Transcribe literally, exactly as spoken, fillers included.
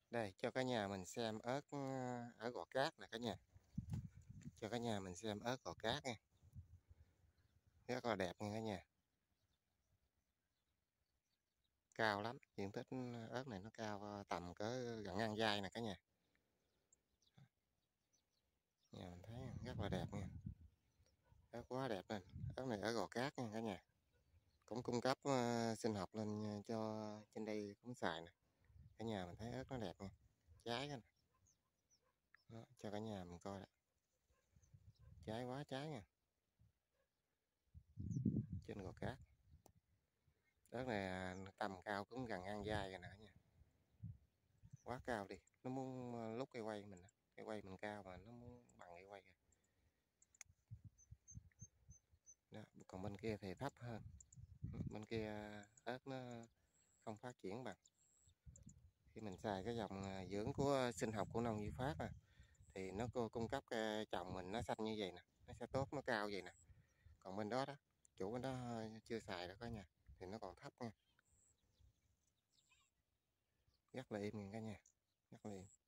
Đây cho cả nhà mình xem ớt ờ, ở Gò Cát nè cả nhà. Cho cả nhà mình xem ớt Gò Cát nha. Rất là đẹp nha cả nhà. Cao lắm, diện tích ớt này nó cao ờ, tầm cỡ gần ngang vai nè cả nhà. Nhà mình thấy rất là đẹp nha. Ớt quá đẹp lên. Ớt này ở Gò Cát nha cả nhà. Cũng cung cấp uh, sinh học lên cho trên đây cũng xài nè. Cả nhà mình thấy ớt nó đẹp nha. Trái đó, đó cho cả nhà mình coi đó. Trái quá trái nha. Trên Gò Cát. Ớt này tầm cao cũng gần ngang vai rồi nè cả nhà. Quá cao đi, nó muốn lúc cây quay mình, cây quay mình cao mà nó muốn bằng cây quay kìa. Đó, còn bên kia thì thấp hơn, bên kia ớt nó không phát triển bằng. Khi mình xài cái dòng dưỡng của sinh học của Nông Duy Phát à, thì nó cung cấp cái trồng mình nó xanh như vậy nè, nó sẽ tốt, nó cao vậy nè. Còn bên đó đó, chủ bên đó chưa xài đó cả nhà, thì nó còn thấp nha. Rất là im cả nhà, rất là im.